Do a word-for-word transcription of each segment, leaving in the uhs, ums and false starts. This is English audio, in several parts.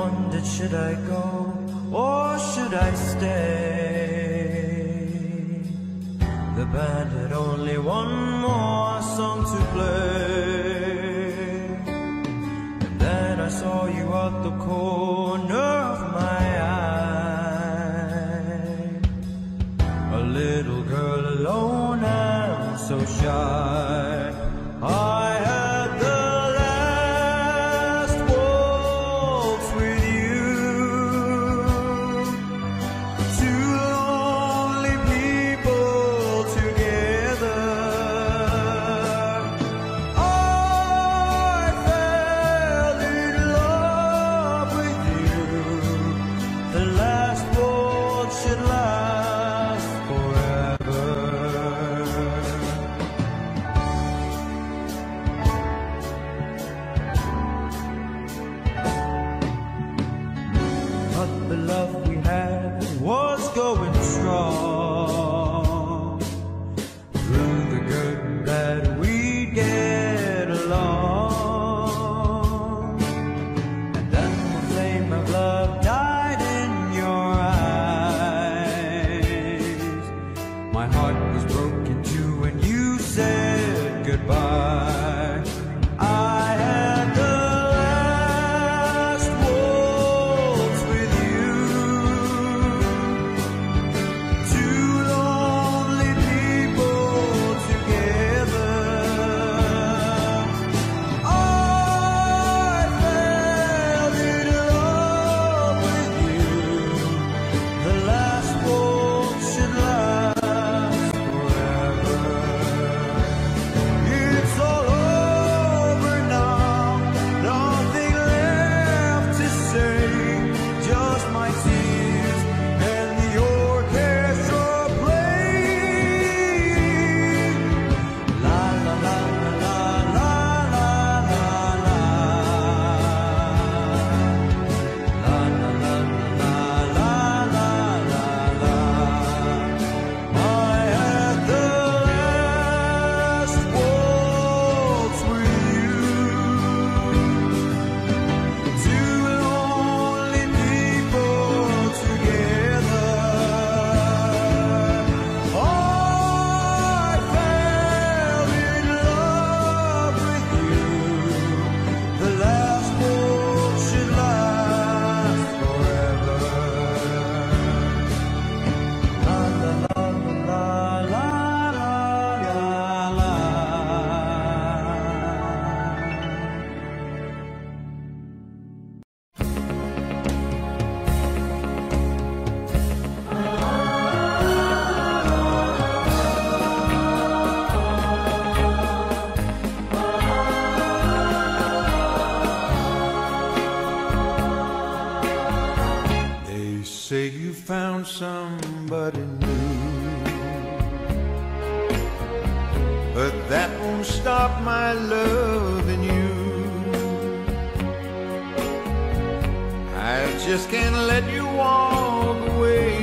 wondered, should I go or should I stay? The band had only one more song to play, and then I saw you at the corner of my eye. A little girl alone and so shy. I had the last waltz with you. Two lonely people together. I fell in love with you. The last waltz should last forever. But the love we had was going strong. Through the good and bad we'd get along. And then the flame of love died in your eyes. My heart was broken too when you said goodbye. I had the last waltz with you. Two lonely people together. I fell in love with you. The last waltz should last forever. It's all over now, nothing left to say, just my tears and the orchestra playing. La la la la la la la la. La la la la la la la la. I had the last waltz with you. Two lonely people together. I fell in love with you. The last waltz should last forever. La la la la la la la la. They say you found somebody new, but that won't stop my loving you. I just can't let you walk away.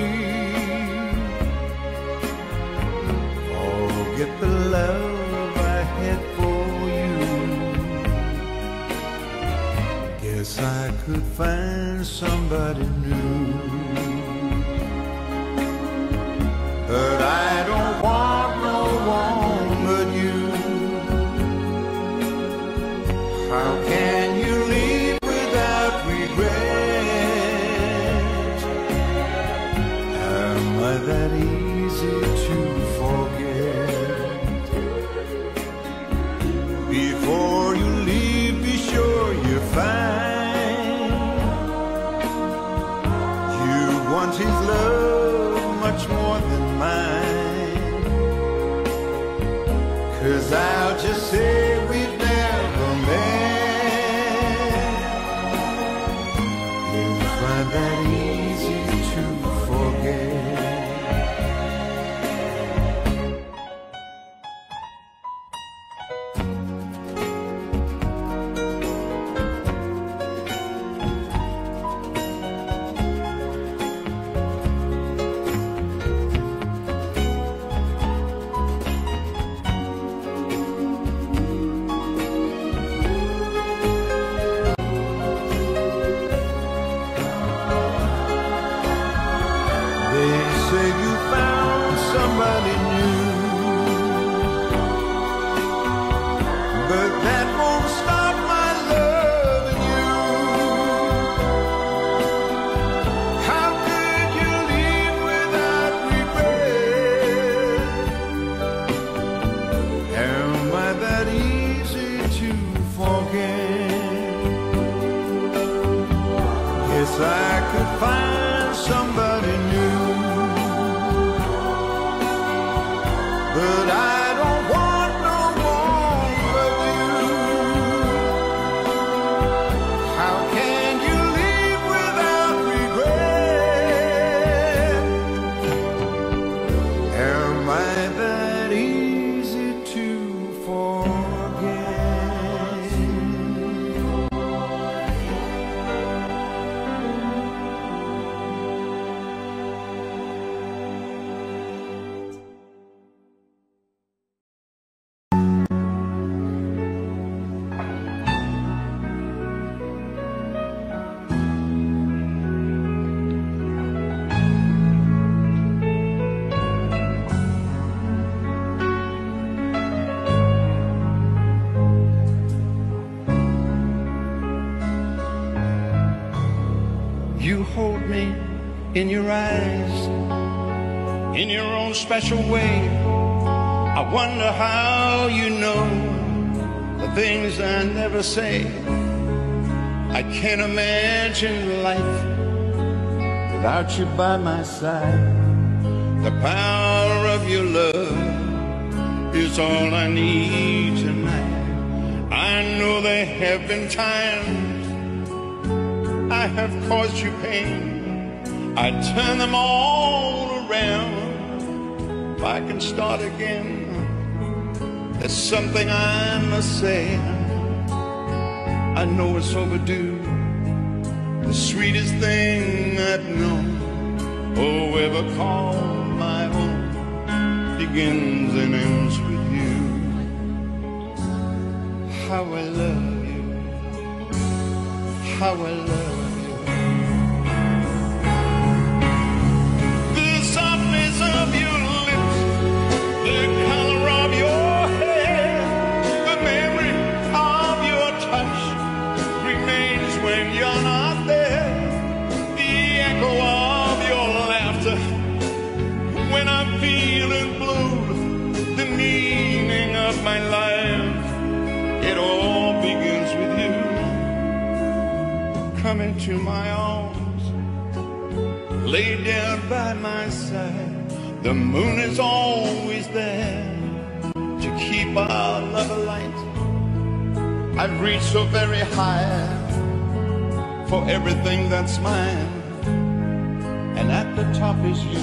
Forget the love I had for you. Guess I could find somebody new. But I don't want no one but you. How can you leave without regret? Am I that easy to forget? Before you leave, be sure you're fine. You want his love much more than mine. 'Cause I'll just say we've never met. You find that easy to forget. somebody new. But that won't stop my loving you. How could you leave without regret? Am I that easy to forget? Yes, I could find somebody new, but I don't want no more of you. How can you leave without regret? Am I that easy to forget? You hold me in your eyes, in your own special way. I wonder how you know the things I never say. I can't imagine life without you by my side. The power of your love is all I need tonight. I know there have been times I have caused you pain. I turn them all around. If I can start again, there's something I must say. I know it's overdue. The sweetest thing I've known, oh, ever called my own, begins and ends with you. How I love you, how I love you. Of your lips, the color of your hair, the memory of your touch remains when you're not there. The echo of your laughter when I'm feeling blue, the meaning of my life, it all begins with you. Come into my arms, lay down by my side. The moon is always there to keep our love alight. I've reached so very high for everything that's mine, and at the top is you.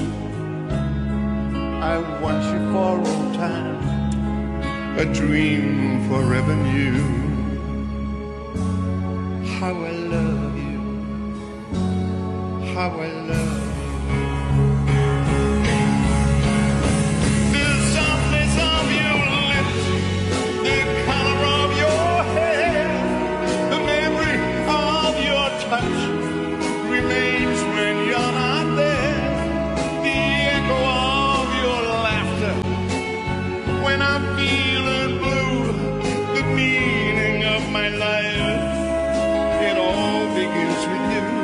I want you for all time, a dream forever new. How I love you, how I love you. Remains when you're not there. The echo of your laughter when I'm feeling blue, the meaning of my life, it all begins with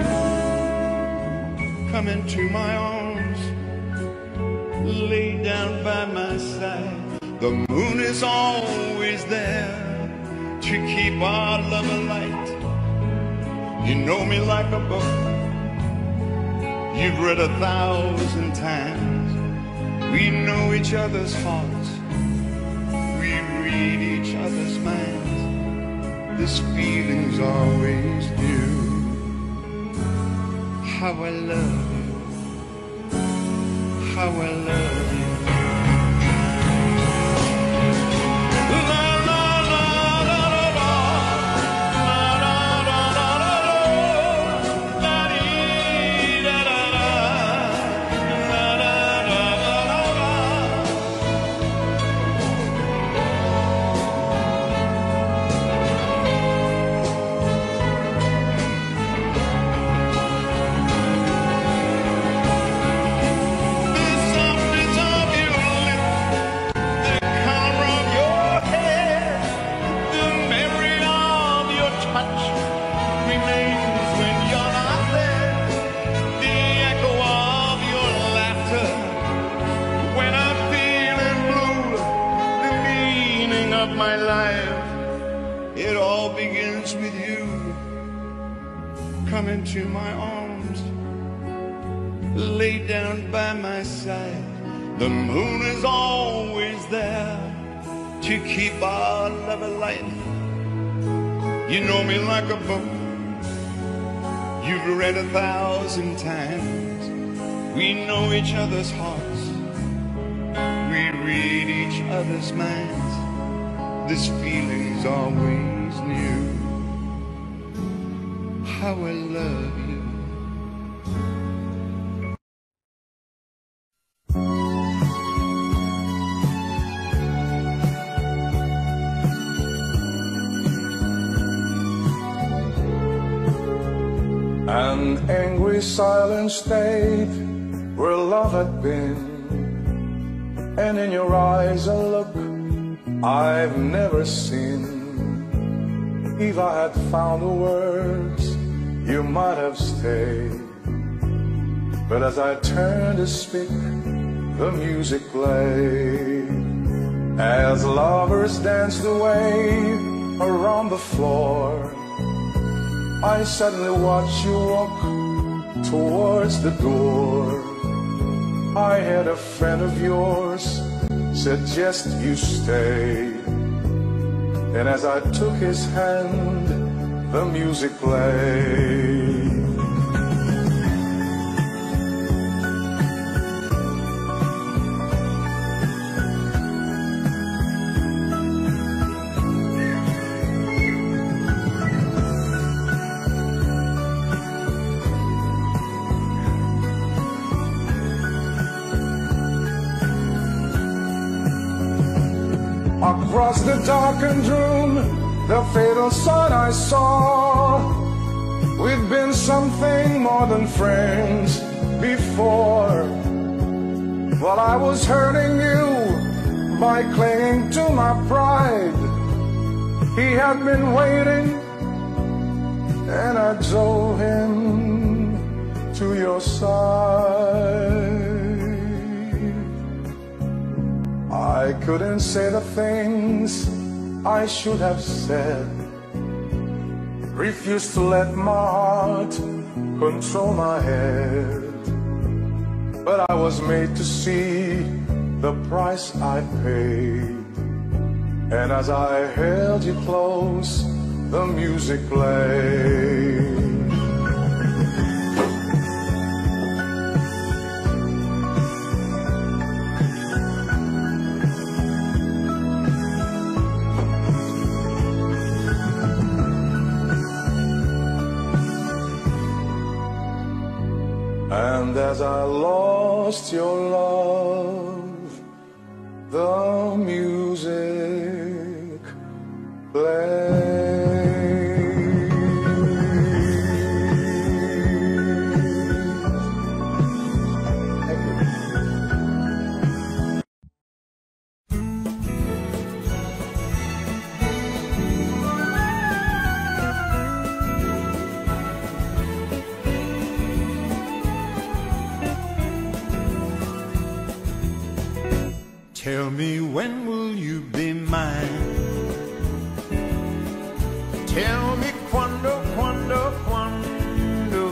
you. Come into my arms, lay down by my side. The moon is always there to keep our love alight. You know me like a book you've read a thousand times. We know each other's hearts, we read each other's minds. This feeling's always new. How I love you, how I love you. This of my life, it all begins with you. Come into my arms, lay down by my side. The moon is always there to keep our love alight. You know me like a book you've read a thousand times. We know each other's hearts, we read each other's minds. This feeling's always new. How I love you. An angry silence stayed where love had been, and in your eyes a look I've never seen. If I had found the words, you might have stayed. But as I turned to speak, the music played. As lovers danced away around the floor, I suddenly watched you walk towards the door. I had a friend of yours suggest you stay, and as I took his hand, the music played. Across the darkened room, the fatal sign I saw. We've been something more than friends before. While I was hurting you by clinging to my pride, he had been waiting, and I drove him to your side. I couldn't say the things I should have said, refused to let my heart control my head. But I was made to see the price I paid, and as I held you close, the music played. And as I lost your love, the music played. Tell me, when will you be mine? Tell me quando, quando, quando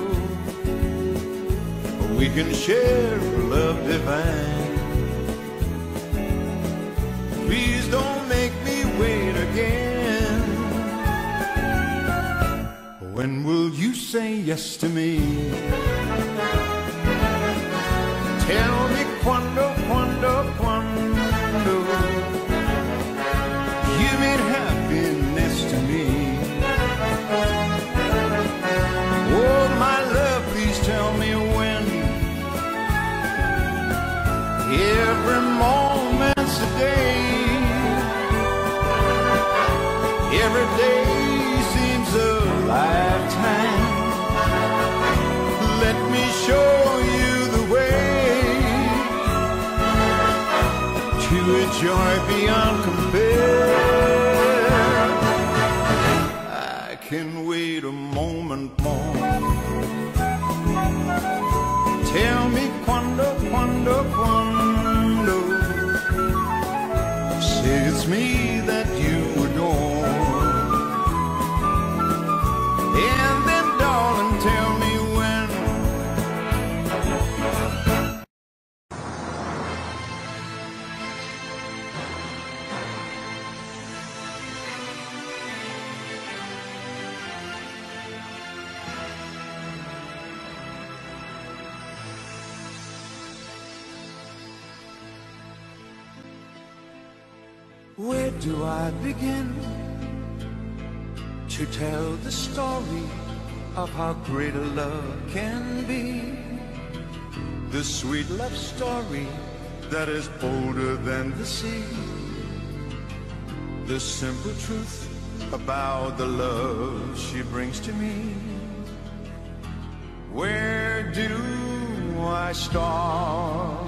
we can share love divine. Please don't make me wait again. When will you say yes to me? Tell me quando, quando, quando you mean happiness to me. Oh, my love, please tell me when. Every moment's a day. Every day seems a lifetime. Let me show you the way to a joy beyond compare. I can wait a moment more. Tell me quando, quando, quando. Say it's me that you Where do I begin to tell the story of how great a love can be? The sweet love story that is older than the sea. The simple truth about the love she brings to me. Where do I start?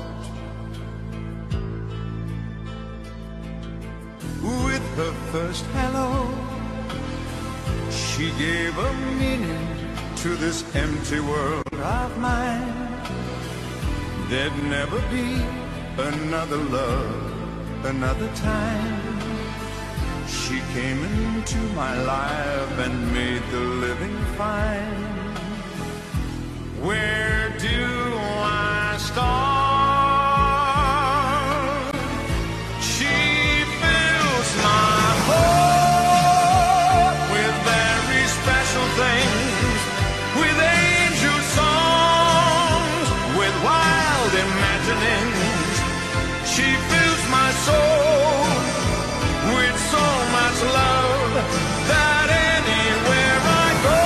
With her first hello, she gave a meaning to this empty world of mine. There'd never be another love, another time. She came into my life and made the living fine. Where do I start? She fills my heart with very special things, with angel songs, with wild imaginings. She fills my soul with so much love that anywhere I go,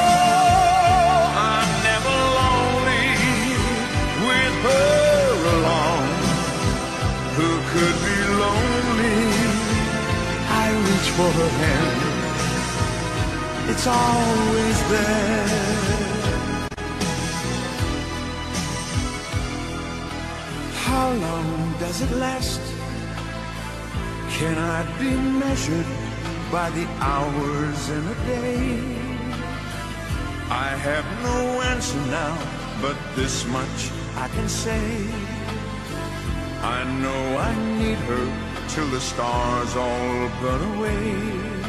I'm never lonely with her along. Who could be lonely? I reach for her hand, it's always there. How long does it last? Cannot be measured by the hours in a day. I have no answer now, but this much I can say. I know I need her till the stars all burn away.